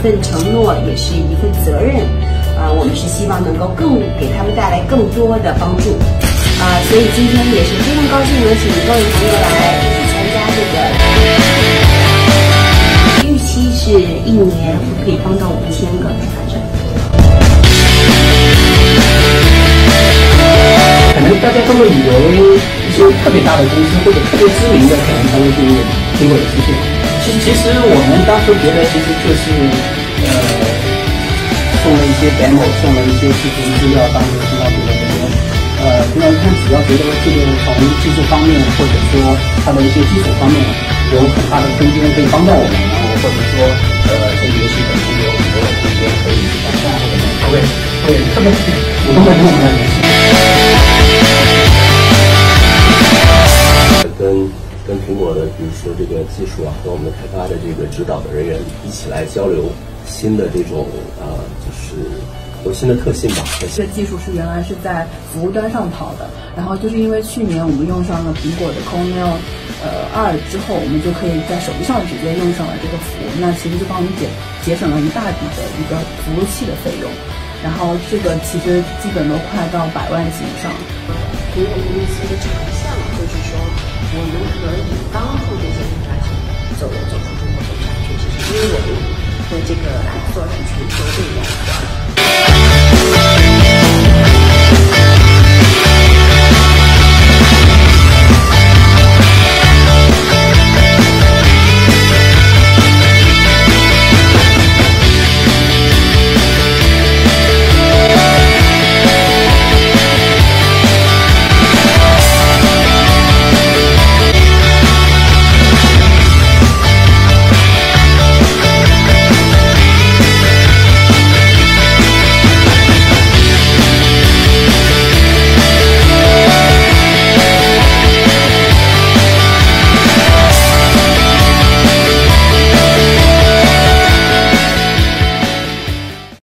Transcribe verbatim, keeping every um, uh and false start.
份承诺，也是一份责任。啊、呃，我们是希望能够更给他们带来更多的帮助。啊、呃，所以今天也是非常高兴能请各位朋友来一起参加这个。预期是一年可以帮到五千个反正。 可能大家都会以为一些特别大的公司或者特别知名的可能才会进入苹果的视线。其实，其实我们当初觉得，其实就是呃送了一些 demo， 送了一些视频资料，当时送到苹果这边。呃，苹果他主要觉得这个从技术方面或者说它的一些基础方面有很大的空间可以帮到我们，然后或者说呃这个游戏本身有很多的空间可以去改善，或者他会会特别主动的跟我们来联系。 跟跟苹果的，比如说这个技术啊，和我们开发的这个指导的人员一起来交流新的这种啊、呃，就是有新的特性吧。 这个技术是原来是在服务端上跑的，然后就是因为去年我们用上了苹果的 Cornell 呃二之后，我们就可以在手机上直接用上了这个服务，那其实就帮我们节节省了一大笔的一个服务器的费用，然后这个其实基本都快到百万级以上。 苹果公司的长项就是说，我们可以帮助这些开发者走走出中国本产，确实是因为我们的这个 App Store 是全球最严格的。